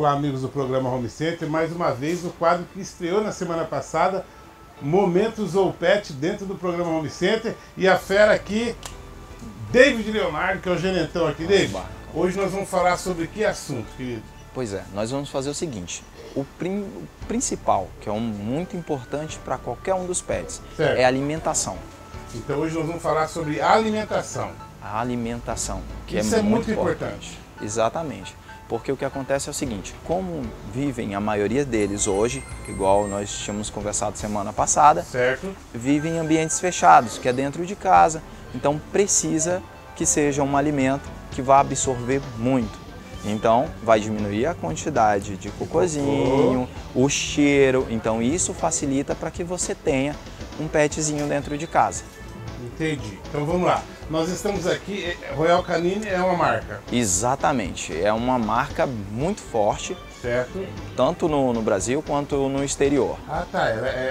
Olá, amigos do programa Home Center, mais uma vez o quadro que estreou na semana passada, Momentos ou Pet, dentro do programa Home Center. E a fera aqui, David Leonardo, que é o gerentão aqui. David, hoje nós vamos falar sobre que assunto, querido? Pois é, nós vamos fazer o seguinte, o principal, que é muito importante para qualquer um dos pets, certo, é a alimentação. Então hoje nós vamos falar sobre alimentação. A alimentação, que isso é muito importante. Exatamente. Porque o que acontece é o seguinte, como vivem a maioria deles hoje, igual nós tínhamos conversado semana passada, certo, vivem em ambientes fechados, que é dentro de casa, então precisa que seja um alimento que vá absorver muito. Então vai diminuir a quantidade de cocôzinho, o cheiro, então isso facilita para que você tenha um petzinho dentro de casa. Entendi. Então vamos lá. Nós estamos aqui, Royal Canin é uma marca. Exatamente, é uma marca muito forte, certo, tanto no Brasil quanto no exterior. Ah tá,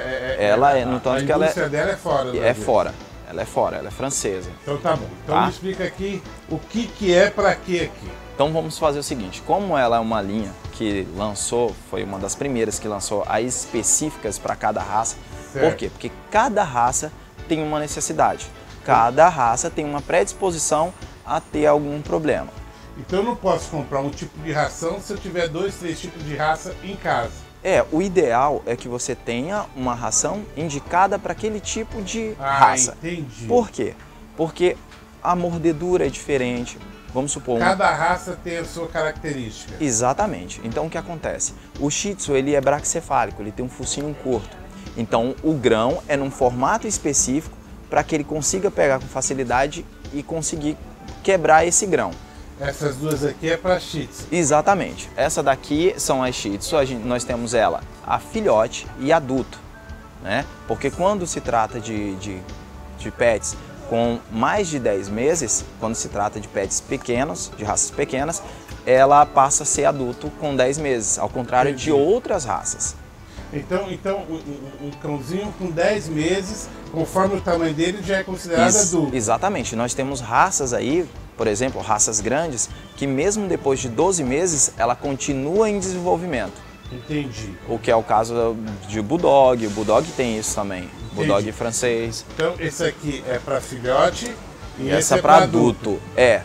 no tanto que ela é, dela é fora do é Brasil. fora, ela é fora, ela é francesa. Então tá bom, então tá? me explica aqui o que é para quê aqui. Então vamos fazer o seguinte, como ela é uma linha que lançou, foi uma das primeiras que lançou as específicas para cada raça, certo. Por quê? Porque cada raça tem uma necessidade. Cada raça tem uma predisposição a ter algum problema. Então eu não posso comprar um tipo de ração se eu tiver 2, 3 tipos de raça em casa. O ideal é que você tenha uma ração indicada para aquele tipo de raça. Entendi. Por quê? Porque a mordedura é diferente. Vamos supor... Cada raça tem a sua característica. Exatamente. Então o que acontece? O Shih Tzu, ele é braquicefálico, ele tem um focinho curto. Então o grão é num formato específico para que ele consiga pegar com facilidade e conseguir quebrar esse grão. Essas duas aqui é para Shih Tzu. Exatamente. Essa daqui são as Shih Tzu, nós temos ela, a filhote e adulto, né? Porque quando se trata de pets com mais de 10 meses, quando se trata de pets pequenos, de raças pequenas, ela passa a ser adulto com 10 meses, ao contrário de outras raças. Então um cãozinho com 10 meses, conforme o tamanho dele, já é considerado adulto. Exatamente. Nós temos raças aí, por exemplo, raças grandes, que mesmo depois de 12 meses, ela continua em desenvolvimento. Entendi. O que é o caso de Bulldog, o Bulldog tem isso também, entendi. Bulldog francês. Então esse aqui é para filhote e essa esse é para para adulto.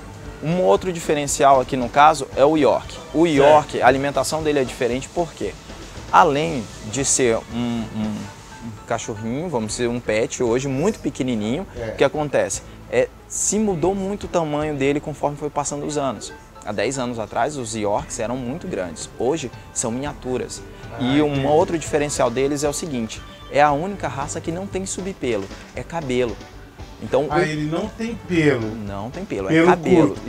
Um outro diferencial aqui no caso é o York. O York, a alimentação dele é diferente porque, além de ser um cachorrinho, vamos dizer um pet hoje muito pequenininho, o que acontece? Se mudou muito o tamanho dele conforme foi passando os anos. Há 10 anos atrás os Yorks eram muito grandes, hoje são miniaturas. E um outro diferencial deles é o seguinte, é a única raça que não tem subpelo, é cabelo. Então, ele não tem pelo. Não tem pelo, pelo é cabelo. Curto.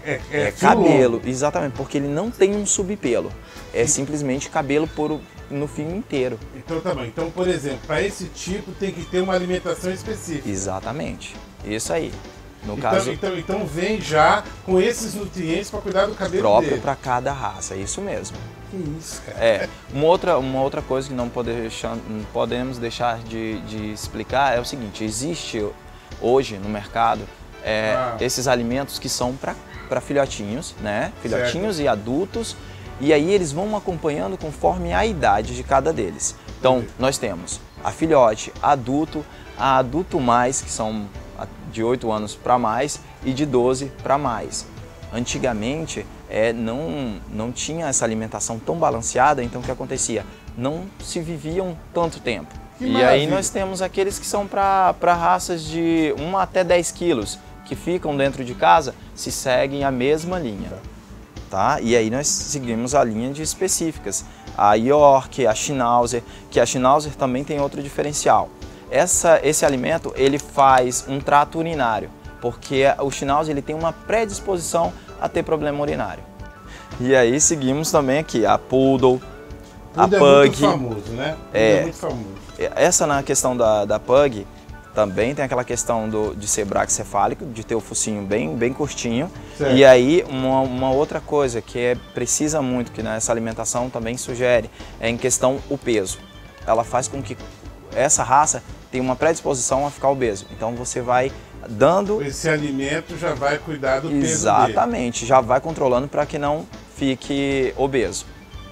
É cabelo, exatamente, porque ele não tem um subpelo. É simplesmente cabelo no fio inteiro. Então tá bom. Então, por exemplo, para esse tipo tem que ter uma alimentação específica. Exatamente. Isso aí. No então, caso, então vem já com esses nutrientes para cuidar do cabelo próprio dele. para cada raça, é isso mesmo. Que isso, cara. Uma outra coisa que não podemos deixar de explicar é o seguinte, existe hoje no mercado esses alimentos que são para filhotinhos, né? Filhotinhos certo. E adultos, e aí eles vão acompanhando conforme a idade de cada deles. Então, nós temos a filhote, adulto, a adulto mais, que são de 8 anos para mais, e de 12 para mais. Antigamente, não tinha essa alimentação tão balanceada, então o que acontecia? Não se viviam tanto tempo. E aí nós temos aqueles que são para raças de 1 até 10 quilos, que ficam dentro de casa, se seguem a mesma linha. Tá? E aí nós seguimos a linha de específicas. A York, a Schnauzer, que a Schnauzer também tem outro diferencial. Esse alimento ele faz um trato urinário, porque o Schnauzer ele tem uma predisposição a ter problema urinário. E aí seguimos também aqui a Poodle, a Pug. É muito famoso, né? É muito famoso. Essa na questão da Pug, também tem aquela questão de ser braquicefálico, de ter o focinho bem curtinho. Certo. E aí uma outra coisa que precisa muito, que nessa alimentação também sugere, é em questão o peso. Ela faz com que essa raça tenha uma predisposição a ficar obeso. Então você vai dando... Esse alimento já vai cuidar do peso dele. Exatamente, já vai controlando para que não fique obeso.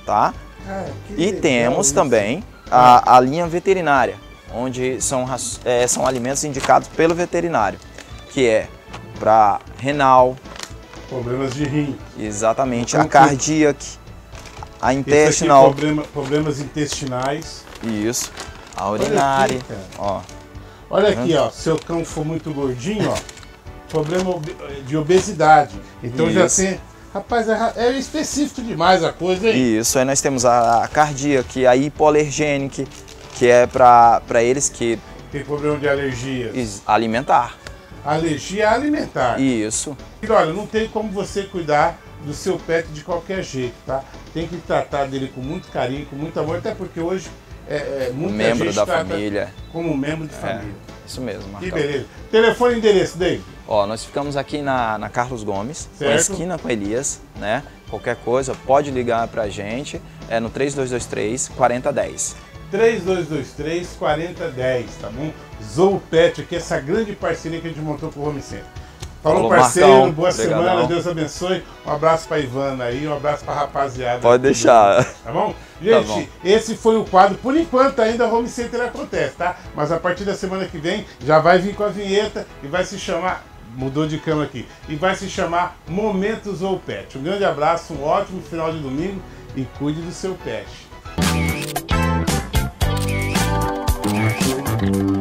tá? E legal temos isso. também a linha veterinária, onde são alimentos indicados pelo veterinário, que é para renal, problemas de rim. Exatamente, a cardíaca, a intestinal. Problemas intestinais. Isso, a urinária. Olha aqui, ó, se o cão for muito gordinho, ó, problema de obesidade. Então já tem... Rapaz, é específico demais a coisa, hein? Isso, aí nós temos a cardíaca, a hipoalergênica, que é para eles que... Tem problema de alergias. Alimentar. Alergia alimentar. Isso. E olha, não tem como você cuidar do seu pet de qualquer jeito, tá? Tem que tratar dele com muito carinho, com muito amor, até porque hoje muita membro gente da trata família. como membro de família. Isso mesmo, Marcão. Que beleza. Telefone e endereço, David? Ó, nós ficamos aqui na Carlos Gomes, certo. na esquina com Elias, né? Qualquer coisa, pode ligar pra gente, no 3223-4010. 3223-4010, tá bom? Zoopet aqui, essa grande parceria que a gente montou com o Home Center. Falou, Marcão. parceiro, boa Obrigadão. semana, Deus abençoe. Um abraço pra Ivana aí, um abraço pra rapaziada. Pode deixar. Tá bom? Gente, Tá bom. Esse foi o quadro, por enquanto ainda Home Center acontece, tá? Mas a partir da semana que vem já vai vir com a vinheta e vai se chamar, mudou de cama aqui, e vai se chamar Momentos Zoopet. Um grande abraço, um ótimo final de domingo e cuide do seu pet.